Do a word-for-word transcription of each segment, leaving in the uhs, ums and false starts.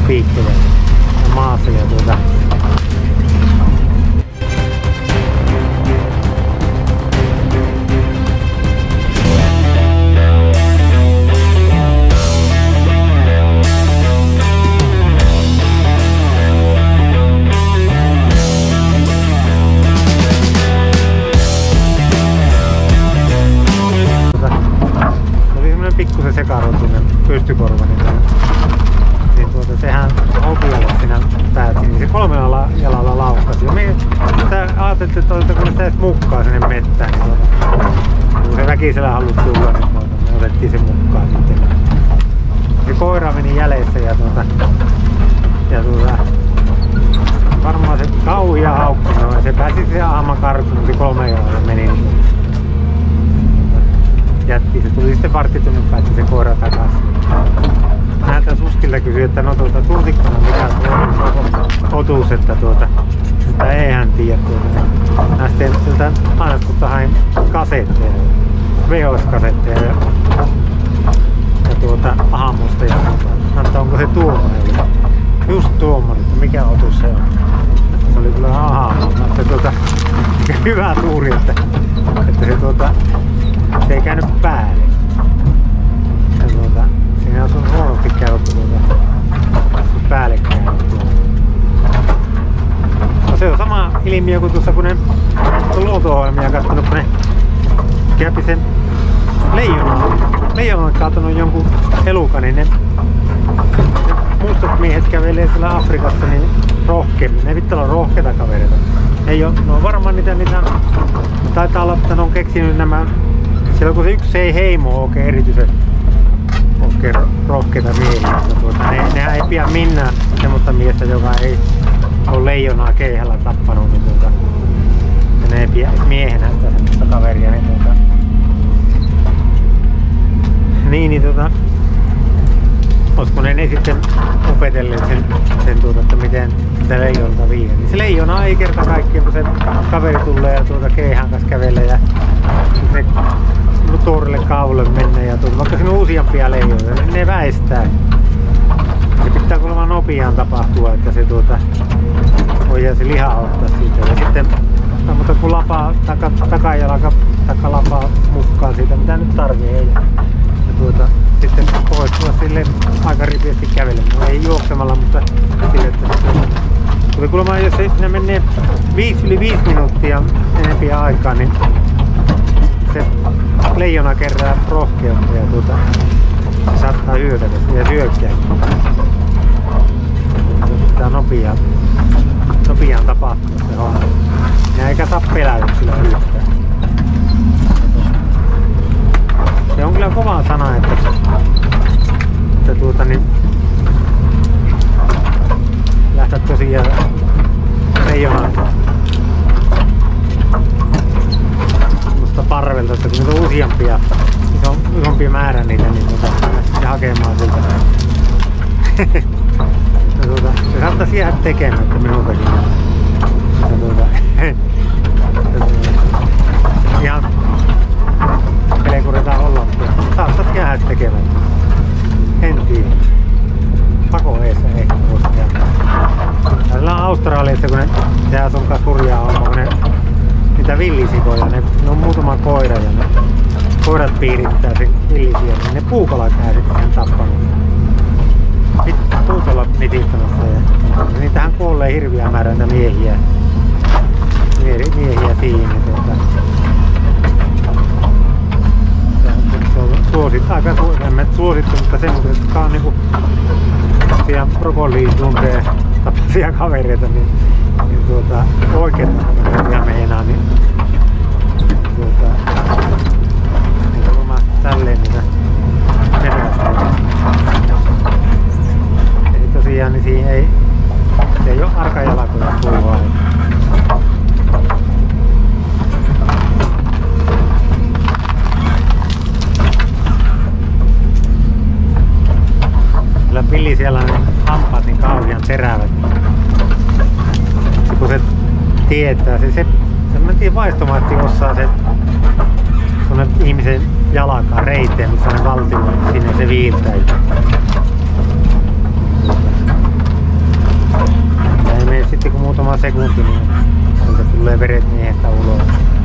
piikkejä maassa ja tuota pikkusen sekarotunut pystykorvani. Niin tuota, sehän Hokialle siinä pääsi, niin se kolmella jalalla laukkasi. Ja me ajattelin, että kun sitä edes mukaan sinne mettään, niin tuota, kun se väkisellä halusi tulla, niin tuota, me otettiin sen mukaan sitten. Se koira meni jäljessä ja tuota, ja tuota, varmaan se kauhia haukkui, ja se pääsi se ahma karkuun, kun se kolme jalalla meni. Jätti. Se tuli sitten varttitunnin päästä se koira takaisin. Näiltä Suskilta kysyi, että no tuota tultikkona mikä on otuus, että tuota sitä ei hän tiedä tuota. Mä sitten siltä Ainaskulta hain kasetteja, V H S-kasetteja ja, ja tuota Ahamosta ja tuota, onko se tuomari. Just tuomari, että mikä otus se on. Se oli kyllä Ahamo, mutta tuota hyvä tuuri, että, että se tuota se ei käynyt päälle. Ja tuota, siinä on huonosti käynyt tuota, päälle käynyt. No se on sama ilmiö kuin tuossa kun ne luonto-ohjelmia kattonut, kun ne käpi sen leijonan. Leijona on kaatunut jonkun elukan, niin ne, ne mustat miehet kävelee siellä Afrikassa niin rohkeammin. Ne pitää olla rohkeita kavereita. Ei ole, no varmaan niitä, niitä taitaa olla, että ne on keksinyt nämä. Silloin kun se yksi ei heimo ole oikein erityisen oikein rohkeita miehiä. Tuota, ne, nehän ei pian minnään semmoista miestä, joka ei ole leijonaa keihällä tappanut. Niin tuota, ja ne ei pidä miehenä sitä semmoista kaveria. Niin, tuota, niin, niin tuota, olisiko ne, ne sitten opetelleet sen, sen tuota, että miten sitä leijonta viiä. Niin se leijona ei kerta kaikkiaan, kun se kaveri tulee ja tuota keihän kanssa kävelee ja se tuorille kaavulle mennä ja tuota, vaikka siinä on useampia leijoja, niin ne väistää. Se pitää kuulemma nopeaan tapahtua, että se tuota voidaan se liha ottaa siitä. Ja sitten no, mutta kun lapaa taka, takajalka takalapaa mukaan siitä, mitä nyt tarvii. Ei. Ja tuota, sitten poistua sille aika ripeästi kävelemään. No, ei juoksemalla, mutta sille, että se kuulemma, jos se menee viisi yli viisi minuuttia enempiä aikaa, niin se leijona kerää rohkeutta ja tuota, saattaa hyökätä ja syökkää. Pitää nopeaan, nopeaan tapahtua se homma. Ja eikä saa pelätä kyllä yhtään. Se on kyllä kova sana, että, että tuota niin lähtee tosiaan leijonan parvelta, että kun niitä on useampia, niitä on isompia määrä niitä, niin tuota, ja hakemaan siltä. Ja tuota, se saattaisi jäädä tekemättä minultakin. Ja tuota, ja tuota, ihan pelekuretaan olla, mutta saattaisi jäädä tekemättä. En tiedä. Pakoeessa ehkä voisi tehdä. Täällä on Australiassa, kun ne, sehän on myös hurjaa homma, kun ne niitä villisikoja, ne, ne on muutama koira ja ne koirat piirittää sen villisiä, niin ne puukolla käy sitten sen tappanut. Sitten puukolla nitistämässä ja niitähän kuolee hirviä määrä miehiä, miehiä siinä. Tuota. Se on suosittu, aika suosittu, mutta semmoinen, jotka on niinku brokolliin tuntee tapaisia kavereita, niin, niin tuota, oikein ihan meinaa, niin tuota, niitä varmaan tälleen niitä menestä. Eli tosiaan niin siinä ei, se ei ole arkajalakoja puhua. Kyllä pilli siellä ne hampaat niin kauhean terävät. Kun se tietää, se, se, se mä tiedän vaistomasti osaa se ihmisen jalkaan reiteen, missä ne valtimoit, sinne se viiltää. kesti kuin muutama sekunti, niin sieltä tulee veret miehestä ulos.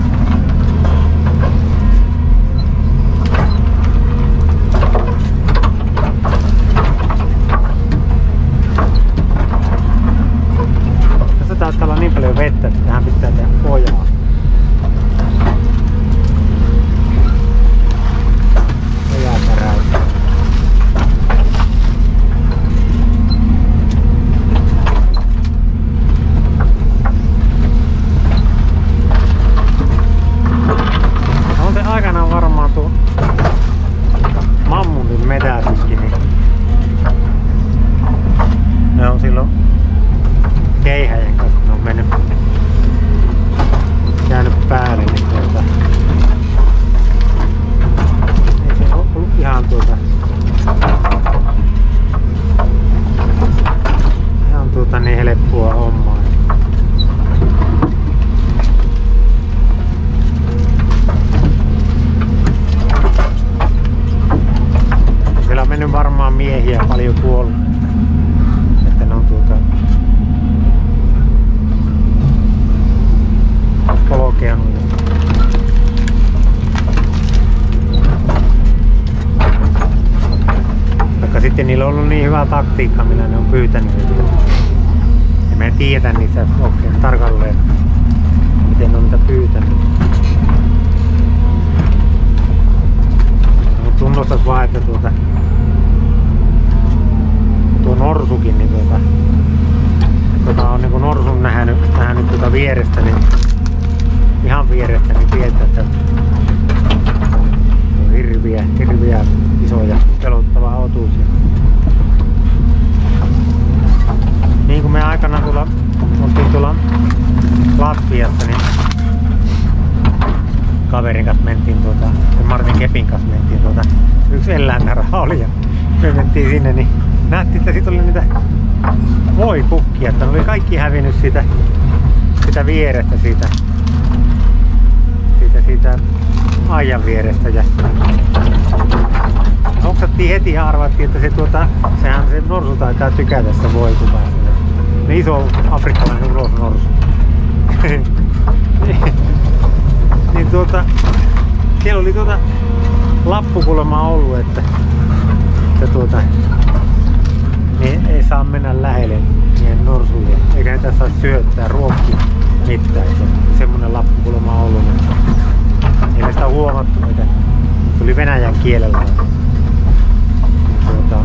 Tässä taitaa olla niin paljon vettä, että tähän pitää tehdä ojaa. Ojaa käräyttää. Aikanaan varmaan tuo mammutin metätyskin, niin ne on silloin keihäjen kanssa, ne on mennyt jäänyt päälle, niin tuota ei se ole ollut ihan tuota ihan tuota niin helppoa hommaa. Siellä on mennyt varmaan miehiä paljon kuollut, että ne on tuota polkeanut. Vaikka sitten niillä on ollut niin hyvä taktiikka, millä ne on pyytänyt, että ja me ei tiedetä niistä oikein tarkalleen, miten ne on niitä pyytänyt. Tunnustas vaan, että tuota tuo norsukin, niin tuota, tuota on niin kuin norsun nähnyt, nähnyt tuota vierestä, niin ihan vierestä, niin tietää, että on hirviä, hirviä isoja pelottavaa otuisia. Niin kuin me aikana tuolla oltiin tuolla Latviassa, niin kaverin kanssa mentiin tuota, Martin Kepin kanssa mentiin tuota, yksi eläintarha oli ja me mentiin sinne, niin nähtiin, että siitä oli niitä voikukkia, että ne oli kaikki hävinnyt siitä, siitä vierestä, siitä, siitä, siitä aijan vierestä ja hoksattiin heti ja arvattiin, että se tuota, sehän se norsu taitaa tykätä sitä voikukasta. Ne iso afrikkalainen urosnorsu. Niin tuota, siellä oli tuota lappukulma ollut, että, että tuota, niin ei saa mennä lähelle niiden norsuille, eikä niitä saa syöttää, ruokkia mitään. Semmonen lappukulma ollut, että ei me sitä huomattu, että se oli venäjän kielellä. Niin tuota,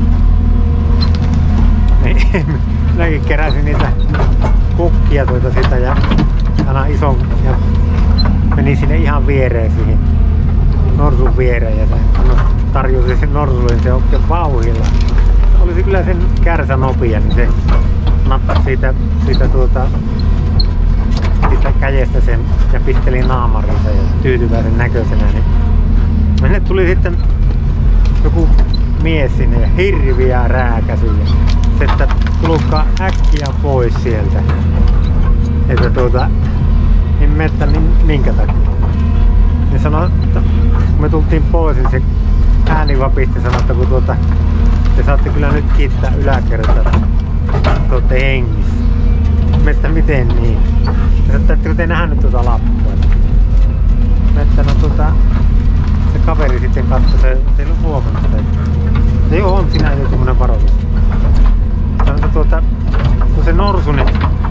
niin, minäkin keräsin niitä kukkia tuota sitä ja aina ison ja meni sinne ihan viereen siihen norsun viereen ja se tarjosi sen norsulle, se otti vauhilla. Olisi kyllä sen kärsä nopea, niin se nappasi siitä, siitä, tuota, siitä kädestä sen ja pisteli naamarinsa ja tyytyväisen näköisenä. Niin sinne tuli sitten joku mies sinne ja hirviä rääkäsi ja se, että tulkaa äkkiä pois sieltä. Että tuota, niin mettä niin minkä takia. Ne sanoi, että kun me tultiin pois, niin se ääni vapisti sanoi, että kun tuota, te saatte kyllä nyt kiittää yläkertaa, että te olette hengissä. Mettä miten niin? Ja sanoi, että ettekö te nähnyt tuota lappua? Mettä no tuota, se kaveri sitten katsoi, se ei ole huomannut sitä. Se joo, on siinä jo semmonen varoitus. Sanoi, että tuota, kun se norsu, niin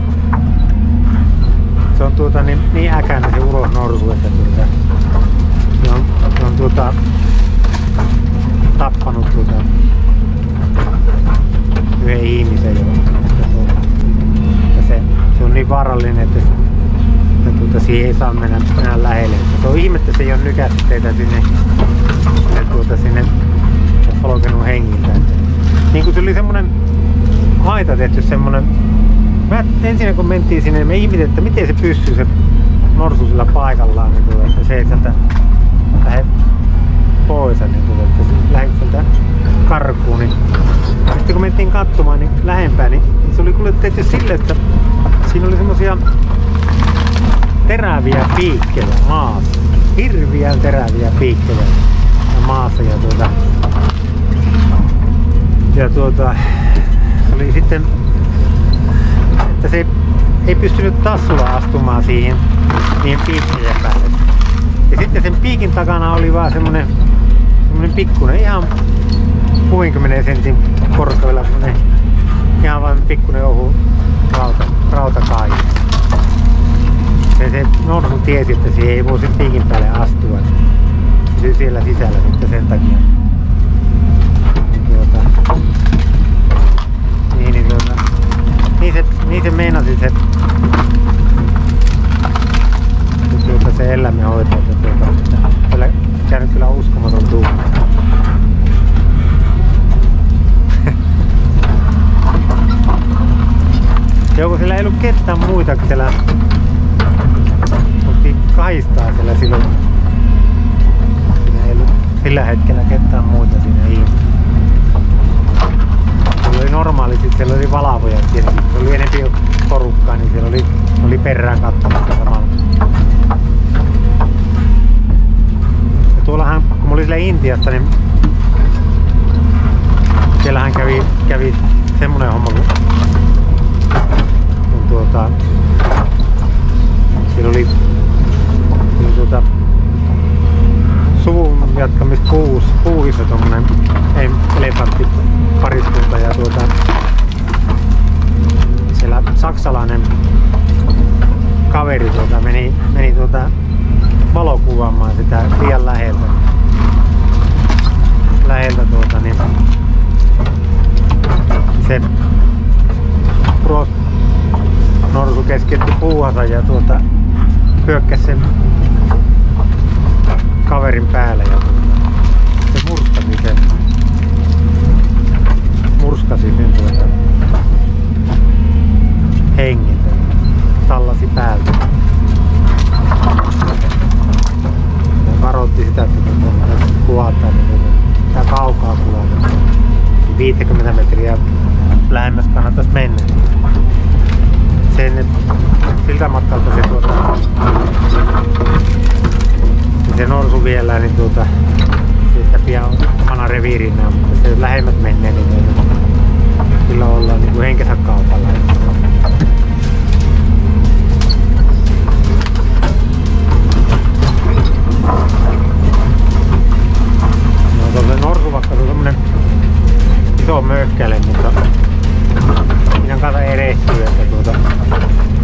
se on tuota niin, niin äkänä se urosnorsu, että tuota, se on, se on tuota, tappanut tuota, yhden ihmisen jo. Se, se on niin vaarallinen, että, että tuota, siihen ei saa mennä enää lähelle. Se on ihme, että se ei ole nykässyt teitä sinne, tuota, sinne polkenut hengiltä. Niin kuin se oli semmonen aita tehty semmonen. Mä ensin kun mentiin sinne, niin me ihmetin, että miten se pysyy se norsu sillä paikallaan, niin tuota, että se ei sieltä lähde pois, niin tuota, että se lähde sieltä karkuun. Niin sitten kun mentiin katsomaan niin lähempää, niin se oli kyllä tehty sille, että siinä oli semmosia teräviä piikkejä maassa. Hirviän teräviä piikkejä maassa ja tuota, ja tuota, se oli sitten, että se ei pystynyt tassulla astumaan siihen niihin piikkien päälle. Ja sitten sen piikin takana oli vaan semmonen, semmonen pikkunen, ihan kuudenkymmenen sentin korkeudella semmonen ihan vain pikkunen ohu rauta, rautakai. Ja se norsu tiesi, että siihen ei voi sen piikin päälle astua. Se siellä sisällä sitten sen takia. Niin, tuota, niin, niin, tuota, niin, se, niin se meinasi se, tuota, se eläimenhoitaja, että tuota, kyllä käynyt kyllä uskomaton tuuma. Joko siellä ei ollut ketään muita, kun siellä oltiin kaistaa siellä silloin. Siinä ei ollut sillä hetkellä ketään muita siinä ihmisiä. Siellä oli normaali, sit siellä oli valvoja tietenkin. Se oli enemmän porukkaa, niin siellä oli, oli perään katsomassa samalla. Ja tuollahan, kun mä olin siellä Intiassa, niin siellähän kävi, kävi semmonen homma, kun, kun tuota, siellä oli, oli tuota, suvun jatkamispuus, puuhissa tommonen elefanttipariskunta ja tuota, siellä saksalainen kaveri tuota, meni, meni tuota, valokuvaamaan sitä liian läheltä. Läheltä tuota, niin se norsu keskeytti puuhansa ja tuota, hyökkäsi sen kaverin päälle ja tuota, se murskasi sen, murskasi sen tuota, hengiltä, tallasi päältä. Ja varoitti sitä, että tuota, kuvataan, niin tää kaukaa kuvata. viisikymmentä metriä lähemmäs kannattaisi mennä. Sen, siltä matkalta se, tuota, se norsu vielä, niin tuota, siitä pian omana reviirinään, mutta se lähemmät menee, niin kyllä ollaan niin kuin henkensä kaupalla. No tuolle norsu vaikka on semmonen iso möhkäle, mutta minä kannattaa erehtyä, että tuota